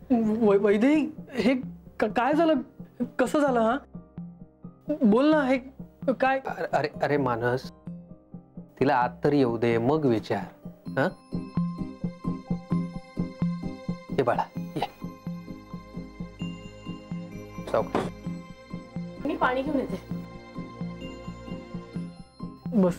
वैदेही, हे काय झालं? कसं झालं? हा बोल ना, हे काय? अरे अरे मानस, तिला आत तरी येऊ दे, मग विचार. हा हे बाळा, ये. सावकाश. मी पाणी घेऊन येते. बस.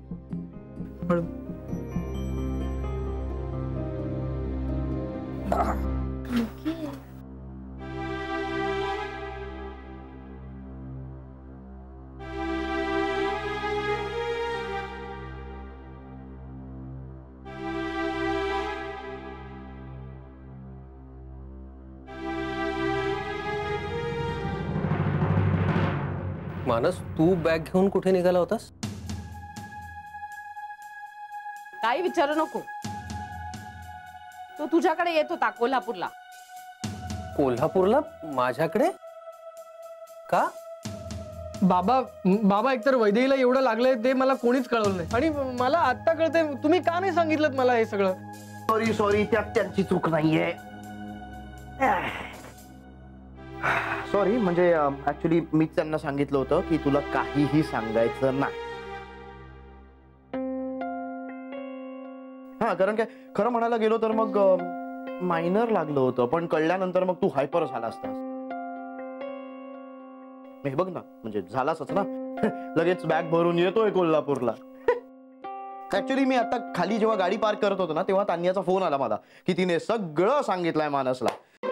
मानस, तू बॅग घेऊन कुठे निघाला होतास? काही विचारू नको. तो तुझ्याकडे येत होता कोल्हापूरला. कोल्हापूरला? माझ्याकडे? का? बाबा एकतर वैदेहीला एवढं लागलंय ते मला कोणीच कळवलं नाही, आणि मला आता कळतंय. तुम्ही का नाही सांगितलं मला हे सगळं? सॉरी, त्यात त्यांची चूक नाहीये. सॉरी, म्हणजे ऍक्च्युली मीच त्यांना सांगितलं होतं की तुला काहीही सांगायचं नाही. हा, कारण काय खरं म्हणायला गेलो तर मग मायनर लागलं होतं, पण कळल्यानंतर मग तू हायपर झाला असतास. हे बघ ना, म्हणजे झालासच ना. लगेच बॅग भरून येतोय कोल्हापूरला. ऍक्च्युली मी आता खाली जेव्हा गाडी पार्क करत होतो ना, तेव्हा तान्याचा फोन आला मला की तिने सगळं सांगितलंय मानसला.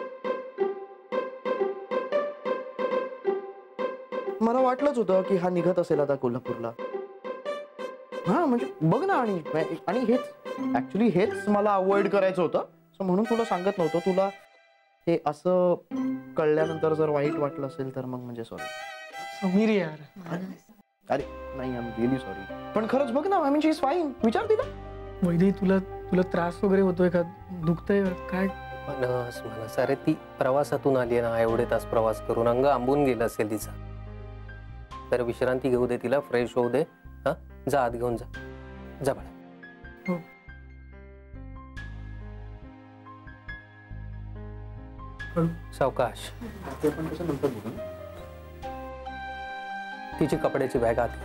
मला वाटलंच होतं की हा निघत असेल आता कोल्हापूरला. हा म्हणजे बघ ना, आणि हेच ऍक्च्युली हेच मला अवॉइड करायचं होतं, म्हणून तुला सांगत नव्हतं. तुला हे असं कळल्यानंतर जर वाईट वाटलं असेल तर मग म्हणजे सॉरी. समीर यार. अरे नाही, आय एम रिअली सॉरी. पण खरंच बघ ना, I mean she is fine. विचार तिला. वैदेही, तुला त्रास वगैरे होतोय का? दुखतंय काय? मानस, अरे ती प्रवासातून आली ना, एवढे तास प्रवास करून अंग आंबून गेलं असेल तिचा. तर विश्रांती घेऊ दे तिला, फ्रेश होऊ दे. हा, जा आत घेऊन जा. जा बाळा. हो. सावकाश. ते पण कसं नंतर बघू. तिची कपड्याची बॅग आत.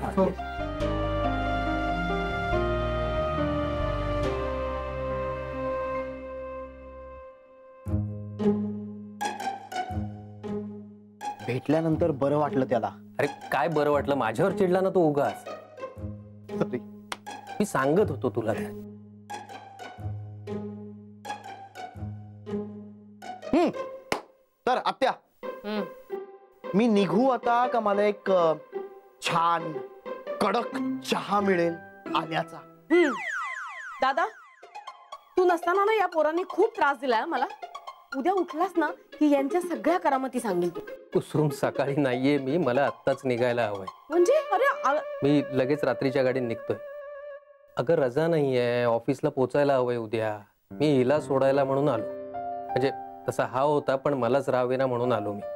भेटल्यानंतर बरं वाटलं त्याला. अरे काय बरं वाटलं? माझ्यावर चिडला ना तो उगाच. सॉरी, मी सांगत होतो तुला. तर आत्या, मी निघू आता का मला एक छान कडक चहा मिळेल आल्याचा? दादा, तू नसताना ना या पोरांनी खूप त्रास दिलाय मला. उद्या उठलास ना की यांच्या सगळ्या करामती सांगेन तू. कुसुम, सकाळी नाहीये मी, मला आत्ताच निघायला हवंय. म्हणजे? अरे मी लगेच रात्रीच्या गाडीत निघतोय. अगं रजा नाहीये, ऑफिसला पोचायला हवंय उद्या. मी हिला सोडायला म्हणून आलो. म्हणजे तसा हा होता, पण मलाच राहावे ना म्हणून आलो मी.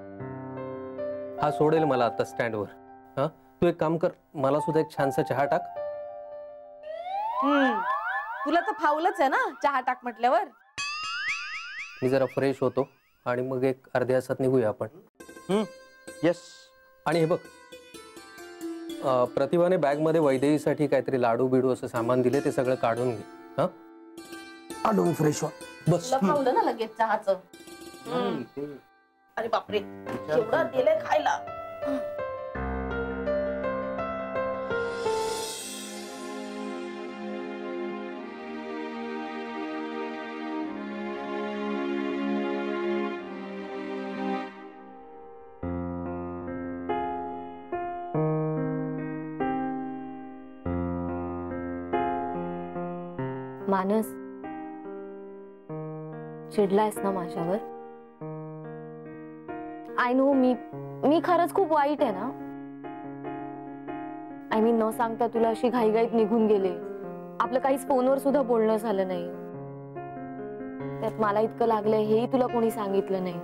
हा सोडेल मला आता स्टँडवर. हा, तू एक काम कर, मला सुद्धा एक छानसा चहा टाक. तुला तर फावलंच आहे ना चहा टाक म्हटल्यावर. मी जरा फ्रेश होतो आणि मग एक अर्ध्या तासात निघूया आपण. येस. आणि हे बघ, प्रतिभाने बॅग मध्ये वैदेहीसाठी काहीतरी लाडू बिडू असं सामान दिले, ते सगळं काढून घे. हा, काढून फ्रेश हो. बस. तुला फावलं ना लगेच चहाचं. अरे बापरे, एवढं दिलंय खायला. मानस, चिडलायस ना माझ्यावर? आय नो, मी खरंच खूप वाईट आहे ना. आय मीन, न सांगता तुला अशी घाईघाईत निघून गेले. आपलं काहीच फोनवर सुद्धा बोलणं झालं नाही. त्यात मला इतकं लागलंय हेही तुला कोणी सांगितलं नाही.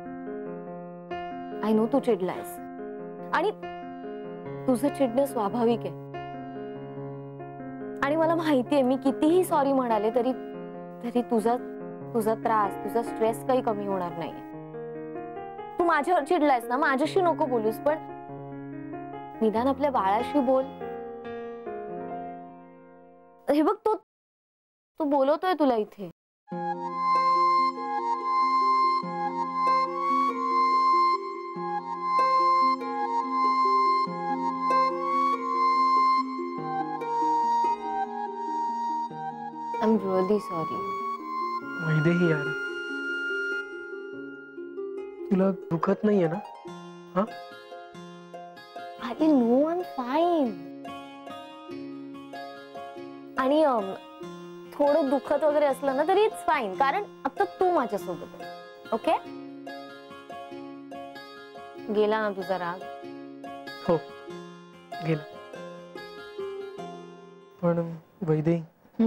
आय नो तू चिडलायस, आणि तुझं चिडणं स्वाभाविक आहे. आणि मला माहितीये, मी कितीही सॉरी म्हणाले तरी तुझा तुझा त्रास, तुझा स्ट्रेस काही कमी होणार नाहीये. तू माझ्यावर चिडलायस ना, माझ्याशी नको बोलूस, पण निदान आपल्या बाळाशी बोल. हे बघ, तू बोलवतोय तुला इथे. I'm really sorry. वैदेही यार, तुला दुखत नाहीये ना? हा? I know I'm fine. आणि थोडं दुखत वगैरे असलं ना तरी इट्स फाईन, कारण आता तू माझ्यासोबत आहे. ओके? गेला ना तुझा राग? हो, गेला. पण वैदेही,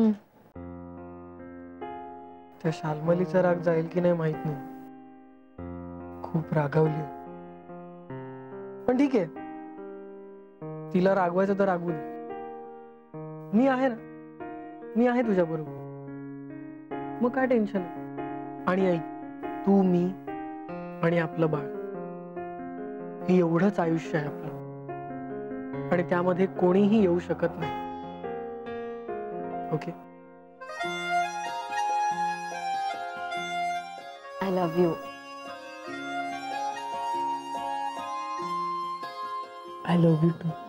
त्या शालमलीचा राग जाईल की नाही माहित नाही. खूप रागावली. पण ठीक आहे, तिला रागवायचं तर रागवू दे. मी आहे ना, मी आहे तुझ्या बरोबर. मग काय टेन्शन. आणि आई, तू, मी आणि आपलं बाळ, हे एवढंच आयुष्य आहे आपलं, आणि त्यामध्ये कोणीही येऊ शकत नाही. Okay? I love you. I love you too.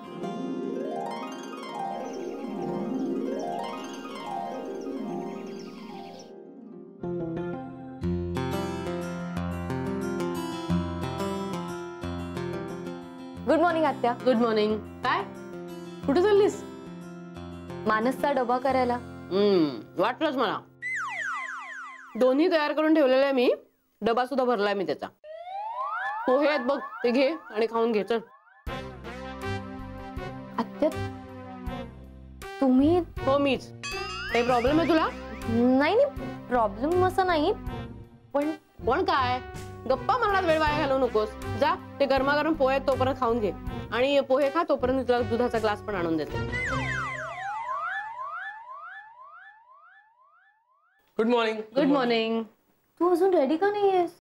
Good morning आत्या. Good morning. काय, कुठे चाललीस? मानसचा डबा करायला. वाटलंच मला. दोन्ही तयार करून ठेवलेले आहे मी. डबा सुद्धा भरलाय मी त्याचा. पोहे आहेत बघ, ते घे आणि खाऊन घे. चल. आत्या, तुम्ही? हो, मीच. काही प्रॉब्लेम आहे तुला? नाही, प्रॉब्लेम असं नाही, पण काय, गप्पा मारण्यात वेळ वाया घालवू नकोस. जा, ते गरमागरम पोहे आहेत तोपर्यंत खाऊन घे, आणि पोहे खा तोपर्यंत तुला दुधाचा ग्लास पण आणून देते. Good morning. Good morning. तू अजून रेडी का नाहीयेस?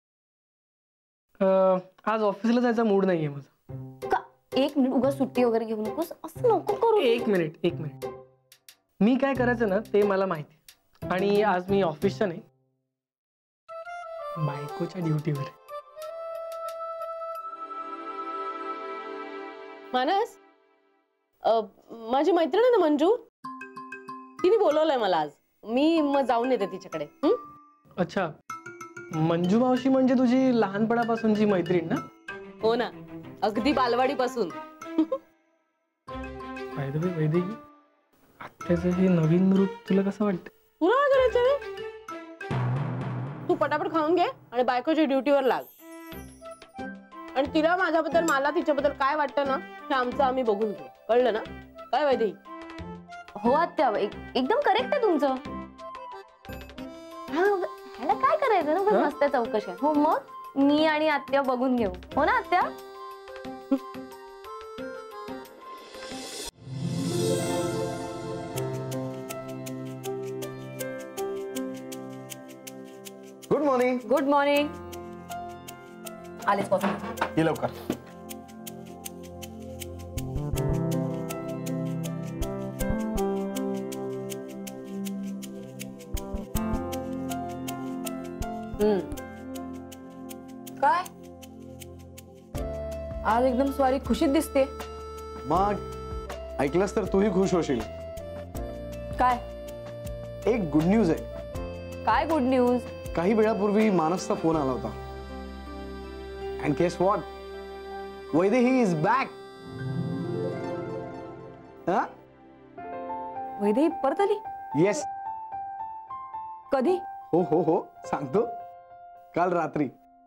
आज ऑफिसला जायचा मूड नाहीये माझा. का? एक मिनिट, उगाच सुट्टी वगैरे घेऊ नकोस. असं नको करू. एक मिनिट. मी काय करायचं ना ते मला माहिती. आणि आज मी ऑफिसच्या नाही, बायकोच्या ड्युटीवर. मानस, माझी मैत्रीण आहे ना मंजू, तिने बोलवलंय मला आज. मी मग जाऊन येते तिच्याकडे. अच्छा, मंजू मावशी म्हणजे तुझी लहानपणापासूनची मैत्रीण ना? हो ना, अगदी बालवाडीपासून. वैदेही, आत्याचं हे नवीन रूप तुला कसं वाटतं? तुला काय करायचं? तू पटापट खाऊन घे आणि बायकोच्या ड्युटीवर लाग. आणि तिला माझ्याबद्दल, मला तिच्याबद्दल काय वाटतं ना, हे आमचं आम्ही बघून घेऊ. कळलं ना? काय वैदेही? हो आत्या, एकदम करेक्ट आहे तुमचं. ह्याला काय करायचं ना, पण मस्त चौकशा. हो, मग मी आणि आत्या बघून घेऊ. हो ना आत्या? Good morning. Good morning. आलेच पासून ये लवकर. काय आज एकदम स्वारी खुशीत दिसते. मग ऐकलंस तर तूही खुश होशील. काय? एक गुड न्यूज आहे. काय गुड न्यूज? काही वेळापूर्वी मानसचा फोन आला होता. And guess what, Vaidehi is back. Vaidehi परत आली? येस. कधी? हो सांगतो, काल रात्री.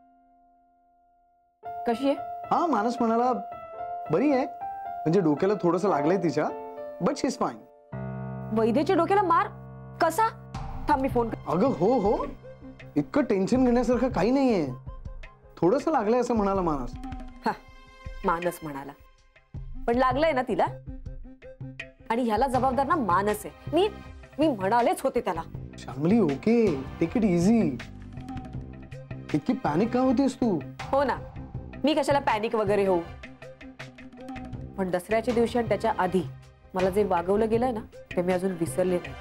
कशी आहे? हा, मानस म्हणाला बरी आहे, म्हणजे डोक्याला थोडंसं लागलंय तिच्या, बट शी इज फाईन. वैदेच्या डोक्याला मार? कसा? थांब, मी फोन. अगं हो, इतकं टेन्शन घेण्यासारखं काही नाहीये. थोडंसं लागलंय असं म्हणाला मानस. मानस म्हणाला, पण लागलंय ना तिला. आणि ह्याला जबाबदार ना मानस आहे. मी म्हणालेच होते त्याला. Shamali okay, take it easy. इतकी पॅनिक का होतेस तू? हो ना, मी कशाला पॅनिक वगैरे होऊ. पण दसऱ्याच्या दिवशी आणि त्याच्या आधी मला जे वागवलं गेलंय ना ते मी अजून विसरले नाही.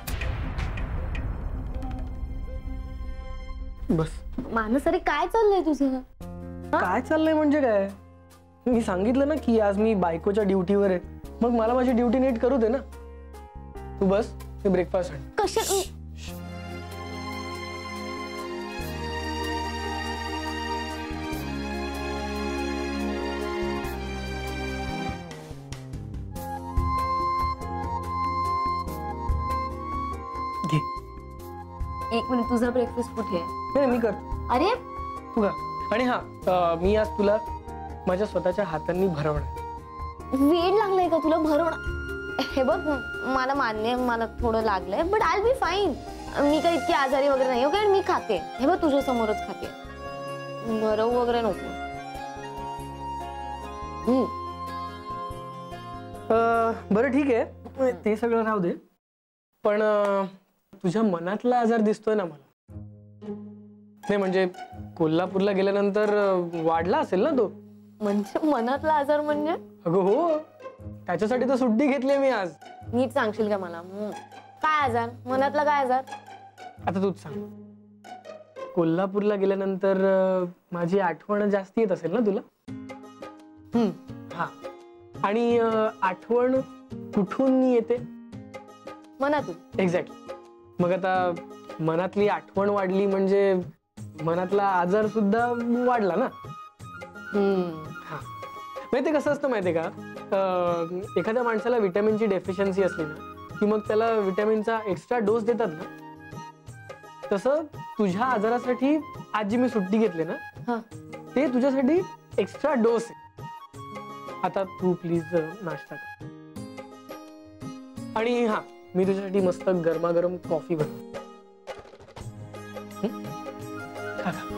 बस. मानस अरे काय चाललंय तुझं? काय चाललंय म्हणजे काय? मी सांगितलं ना की आज मी बायकोच्या ड्युटीवर आहे, मग मला माझी ड्युटी नीट करू दे ना. तू बस, मी ब्रेकफास्ट आण. कशा घे. एक मिनिट, तुझा ब्रेकफास्ट कुठे आहे? नाही मी करतो. अरे तू का? आणि हा, मी आज तुला माझ्या स्वतःच्या हातांनी भरवणार. वेळ लागलाय का तुला भरवणं? हे बघ, मला मान्य, मला थोडं लागलंय, बट आय बी फाईन. मी काही इतकी आजारी वगैरे नाही. ओके, मी खाते. हे बघ, तुझ्या समोरच खाते. भरवू वगैरे नको. बरं ठीक आहे, ते सगळं राहू दे. पण तुझ्या मनातला आजार दिसतोय ना मला. नाही म्हणजे कोल्हापूरला गेल्यानंतर वाढला असेल ना तो. म्हणजे मनातला आजार म्हणजे? अगं हो, त्याच्यासाठी तर सुट्टी घेतली मी आज. नीट सांगशील का मला? काय आजार? मनातला काय आजार? आता तूच सांग. कोल्हापूरला गेल्यानंतर माझी आठवण जास्त येत असेल ना तुला? हा. आणि आठवण कुठून येते? मनातून. एक्झॅक्टली. मग आता मनातली आठवण वाढली म्हणजे मनातला आजार सुद्धा वाढला ना. हा. माहिती कसं असतं माहितीये का? एखाद्या माणसाला विटॅमिनची डेफिशियन्सी असली ना की मग त्याला विटॅमिनचा एक्स्ट्रा डोस देतात ना. तसं तुझ्या आजारासाठी आज जी मी सुट्टी घेतली ना ते तुझ्यासाठी एक्स्ट्रा डोस आहे. आता तू प्लीज नाश्ता कर. आणि हा, मी तुझ्यासाठी मस्त गरमागरम कॉफी बनवतो. खा खा.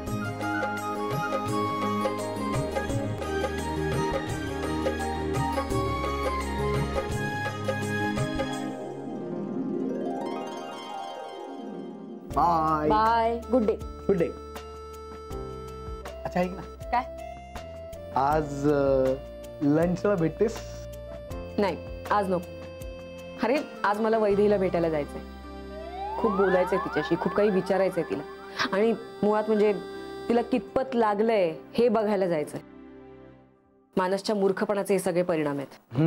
Bye bye. Good day. Good day. अच्छा ऐक ना, काय? आज लंचला भेटतेस? नाही, आज नको. अरे आज मला वैदेहीला भेटायला जायचंय. खूप बोलायचंय तिच्याशी, खूप काही विचारायचंय तिला. आणि मुळात म्हणजे तिला कितपत लागलंय हे बघायला जायचंय. मानसच्या मूर्खपणाचे हे सगळे परिणाम आहेत.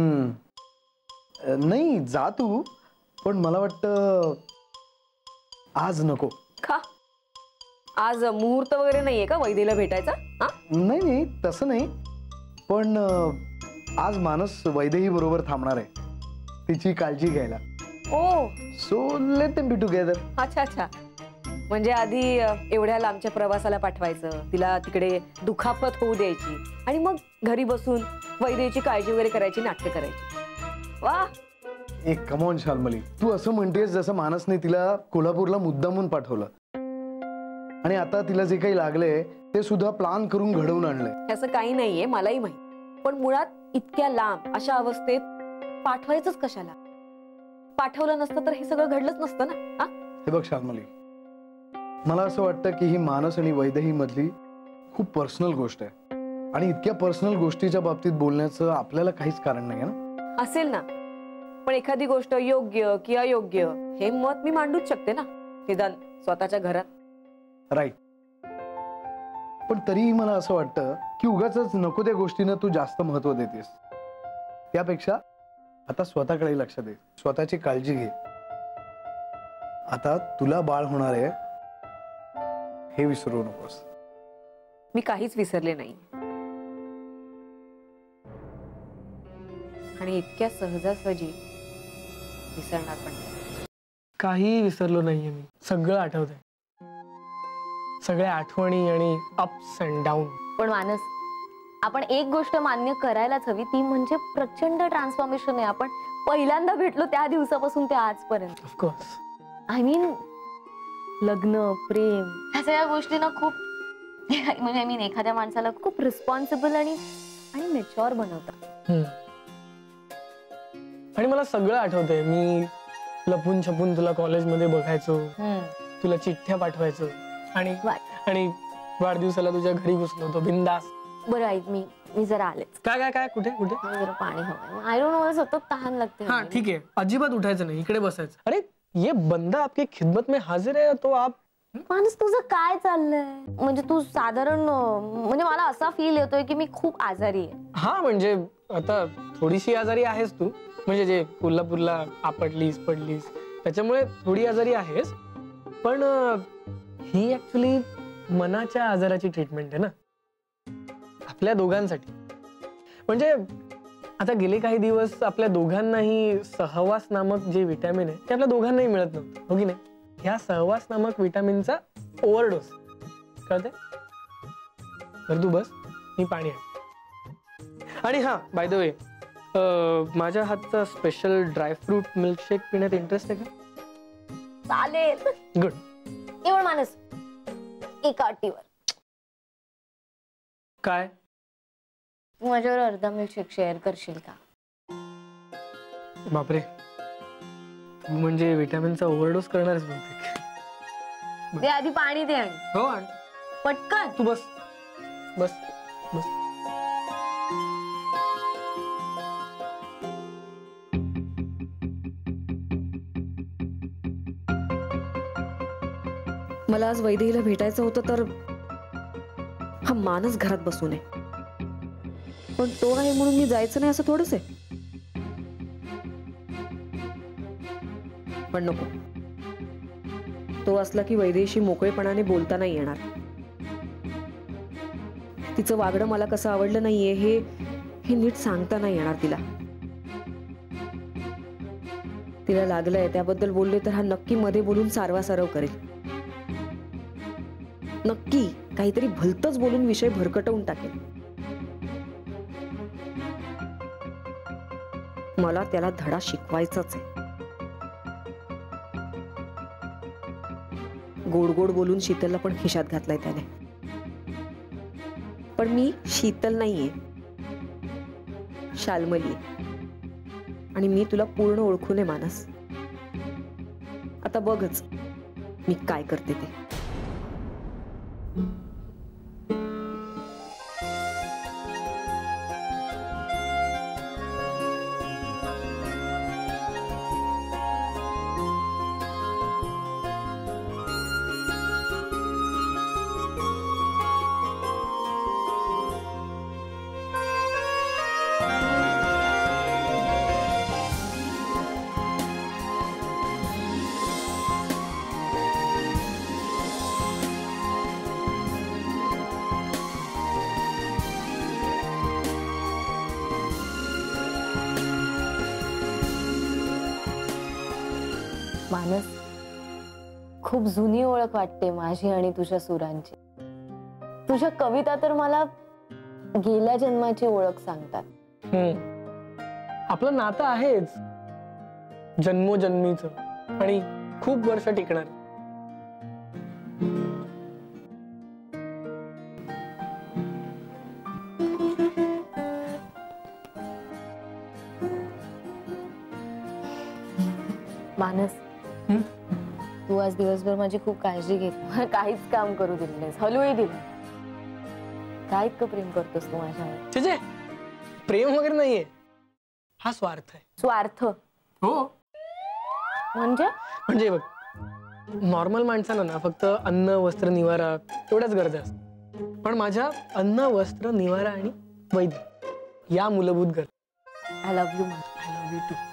नाही जा तू, पण मला वाटतं आज नको. का? आज मुहूर्त वगैरे नाहीये का वैदेहीला भेटायचा? नाही नाही तसं नाही, पण आज मानस वैदेही बरोबर थांबणार आहे तिची काळजी घ्यायला. Oh, so let them be together. अच्छा अच्छा. म्हणजे आधी एवढ्या लांबच्या प्रवासाला पाठवायचं, तिला तिकडे दुखापत होऊ द्यायची, आणि मग घरी बसून वैदेहीची काळजी वगैरे करायची, नाटकं करायची. वा. एक कमॉन शाल्मली, तू असं म्हणतेस जसं मानसने तिला कोल्हापूरला मुद्दामून पाठवलं आणि आता तिला जे काही लागलंय ते सुद्धा प्लान करून घडवून आणलंय. असं काही नाहीये, मलाही माहिती. पण मुळात इतक्या लांब अशा अवस्थेत पाठवायचंच कशाला? पाठवलं नसतं तर हे सगळं घडलंच नसतं ना. हे बघ शाल्मली, मला असं वाटतं की ही मानस आणि वैदेही मधली खूप पर्सनल गोष्ट आहे आणि इतक्या पर्सनल गोष्टीच्या बाबतीत बोलण्याचं आपल्याला काहीच कारण नाही ना. असेल ना, पण एखादी गोष्ट योग्य की अयोग्य हे मत मी मांडूच शकते ना, निदान स्वतःच्या घरात. राईट. पण तरीही मला असं वाटतं की उगाचच नको त्या गोष्टींना तू जास्त महत्व देतेस. त्यापेक्षा आता स्वतःकडे लक्ष दे, स्वतःची काळजी घे. आता तुला बाळ होणार आहे हे विसरू नकोस. मी काहीच विसरले नाही, आणि इतक्या सहजासहजी विसरणार पण नाही. काही विसरलो नाहीये मी. सगळं आठवतंय, सगळ्या आठवणी आणि अप्स अँड डाऊन. पण मानस, आपण एक गोष्ट मान्य करायलाच हवी, ती म्हणजे प्रचंड ट्रान्सफॉर्मेशन आहे. आपण पहिल्यांदा भेटलो त्या दिवसापासून ते आजपर्यंत. ऑफकोर्स. आय मीन लग्न, प्रेम, ह्या सगळ्या गोष्टी ना खूप म्हणजे आय मीन एखाद्या माणसाला खूप रिस्पॉन्सिबल आणि मॅच्युअर बनवतात. आणि मला सगळं आठवतंय. मी लपून छपून तुला कॉलेजमध्ये बघायचो, तुला चिठ्ठ्या पाठवायचो आणि आणि वाढदिवसाला तुझ्या घरी घुसलो होतो बिंदास. बरं ऐक, मी जरा आलेच. काय काय काय कुठे कुठे? जरा पाणी हवंय. आय डोंट नो, मला सतत तहान लागते. हाँ ठीक है, अजिबात उठायचं नाही, इकडे बसायचं. अरे ये बंदा आपकी खिदमत में हाजिर है तो आप. मानस तुझं काय चाललंय? म्हणजे तू साधारण, म्हणजे मला असा फील येतोय की मी खूप आजारी आहे. हा म्हणजे आता थोडीशी आजारी आहेस तू, म्हणजे जे कोल्हापूरला आपटलीस पडलीस त्याच्यामुळे थोडी आजारी आहेस, पण ही ऍक्च्युली मनाच्या आजाराची ट्रीटमेंट आहे ना आपल्या दोघांसाठी. म्हणजे आता गेले काही दिवस आपल्या दोघांनाही सहवास नामक जे विटॅमिन आहे ते आपल्या दोघांनाही मिळत नव्हतं, हो की नाही? ह्या सहवास नामक विटॅमिनचा ओव्हरडोस कळते. तर तू बस, मी पाणी आहे. आणि हा बाय द वे, माझ्या हातचा स्पेशल ड्रायफ्रूट मिल्कशेक पिण्यात इंटरेस्ट आहे का? चालेल. गुड. केवळ मानस एका अटीवर. काय? तू माझ्यावर अर्धा मिल्कशेक शेअर करशील का? बापरे, तू म्हणजे विटॅमिनचा ओव्हरडोस करणारच बहुतेक. दे आधी पाणी दे. आणि हो आण पटकन. तू बस बस बस. मला आज वैदेहीला भेटायचं होतं तर हा मानस घरात बसू नये, पण तो आहे म्हणून मी जायचं नाही असं थोडंच आहे. पण नको, तो असला की वैदेहीशी मोकळेपणाने बोलता नाही येणार. तिचं वागणं मला कसं आवडलं नाहीये हे नीट सांगता नाही येणार तिला. तिला लागलंय त्याबद्दल बोलले तर हा नक्की मध्ये बोलून सारवासारव करेल. नक्की काहीतरी भलतच बोलून विषय भरकटवून टाकेल. मला त्याला धडा शिकवायचाच आहे. गोड गोड बोलून शीतलला पण खिशात घातलाय त्याने. पण मी शीतल नाहीये, शाल्मली. आणि मी तुला पूर्ण ओळखून आहे मानस. आता बघच मी काय करते ते. मानस, खूप जुनी ओळख वाटते माझी आणि तुझ्या सुरांची. तुझ्या कविता तर मला गेल्या जन्माची ओळख सांगतात. आपलं नातं आहेच जन्मोजन्मीच आणि खूप वर्ष टिकणार. मानस, तू आज दिवसभर माझी खूप काळजी घेत, काहीच काम करू दिलं नाहीस, हलूही दिलं. काय इतकं प्रेम करतोस तू माझ्यावर? छे, प्रेम वगैरे नाहीये, हा स्वार्थ आहे. स्वार्थ? हो. म्हणजे बघ, नॉर्मल माणसांना ना फक्त अन्न वस्त्र निवारा एवढ्याच गरजा असतात, पण माझ्या अन्न वस्त्र निवारा आणि वैद्य या मूलभूत गरजा. I love you. I love you to.